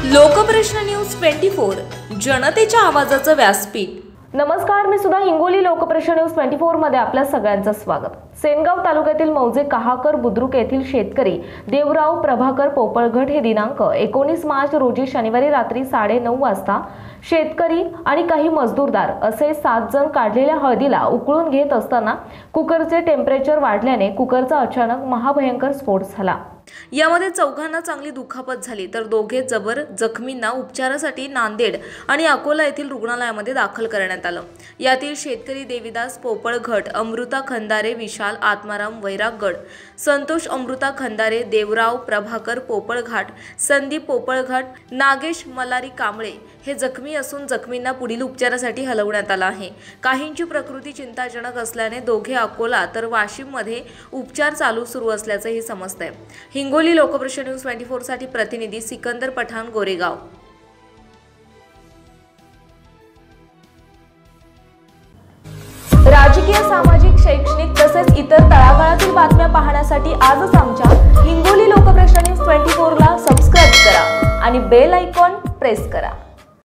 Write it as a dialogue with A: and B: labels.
A: Lokprashna news 24 जनतेच्या आवाजाचं व्यासपीठ।
B: नमस्कार, मी सुद्धा हिंगोली लोकप्रश्न न्यूज 24 मध्ये आपल्या सगळ्यांचं स्वागत। सेनगाव तालुक्यातील मौजे कहाकर बुद्रुक येथील शेतकरी देवराव प्रभाकर पोपळघट हे दिनांक 19 मार्च रोजी शनिवारी रात्री 9:30 वाजता शेतकरी आणि काही मजदूरदार असे 7 जण काढलेल्या हळदीला उकळून घेत असताना कुकरचे टेम्परेचर वाढल्याने कुकरचा अचानक महाभयंकर स्फोट झाला।
A: यामध्ये चौघांना चांगली दुखापत झाली तर दोघे जबर जखमींना उपचारासाठी नांदेड आणि अकोला येथील रुग्णालयामध्ये दाखल करण्यात आलं। यातील शेतकरी देविदास पोपळघट, अमृता खंदारे, विशाल आत्माराम वैरागगड, संतोष अमृता खंदारे, देवराव प्रभाकर पोपळघाट, संदीप पोपळघाट, नागेश मलारी कांबळे हे जखमी असून जखमींना पुढील उपचारासाठी हलवण्यात आलं आहे। काहींची प्रकृती चिंताजनक असल्याने दोघे अकोला तर वाशिममध्ये उपचार सुरू असल्याचंही समजतंय। हिंगोली लोकप्रश्न न्यूज 24 साठी प्रतिनिधी सिकंदर पठाण, गोरेगाव।
B: राजकीय, सामाजिक, शैक्षणिक तसेच इतर तळागाळातील बातम्या पाहण्यासाठी आजच आमच्या हिंगोली लोकप्रश्न न्यूज 24 ला सबस्क्राइब करा आणि बेल आयकॉन प्रेस करा।